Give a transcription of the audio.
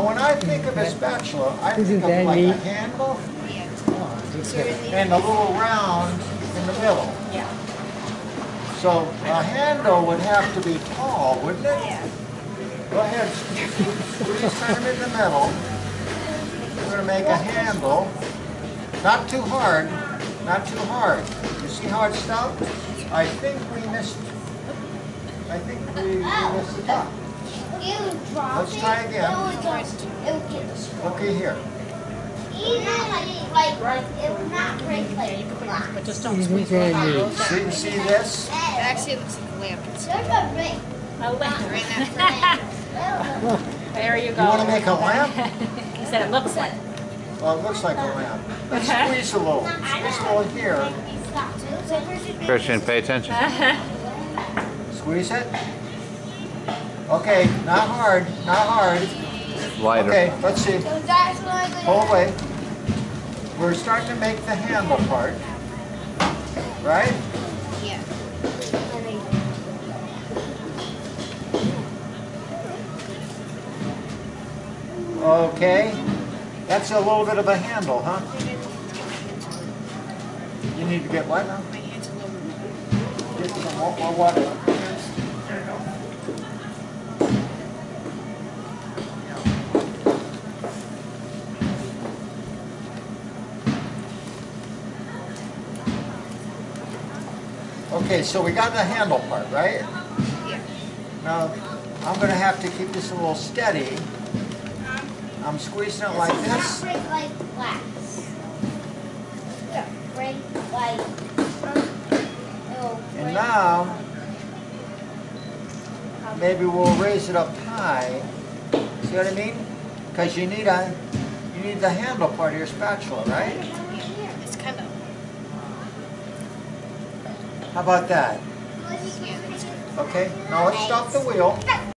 when I think of a spatula, I think of like a handle and a little round in the middle. Yeah. So a handle would have to be tall, wouldn't it? Yeah. Go ahead, squeeze kind of in the middle. We're going to make a handle. Not too hard, not too hard. You see how it's stuck? I think we missed the top. Let's try again. Okay, here. It would not break like glass. But just don't squeeze it out. See this? Actually, it looks like a lamp. There's a ring. A lamp. Right now. There you go. You want to make a lamp? He said it looks like. Well, it looks like a lamp. Let's squeeze a little. Squeeze a little here. Christian, pay attention. Squeeze it. Okay, not hard, not hard. Lighter. Okay, let's see. So that's what I'm Pull away. We're starting to make the handle part. Right? Yeah. Okay. That's a little bit of a handle, huh? You need to get what now? My hands are lower. Get some more water. Okay, so we got the handle part, right? Yeah. Now, I'm going to have to keep this a little steady. I'm squeezing it like this. break like glass. Break like. And now, maybe we'll raise it up high. See what I mean? Because you need the handle part of your spatula, right? It's kind of. How about that? Yeah, that's good. Okay, now let's stop the wheel.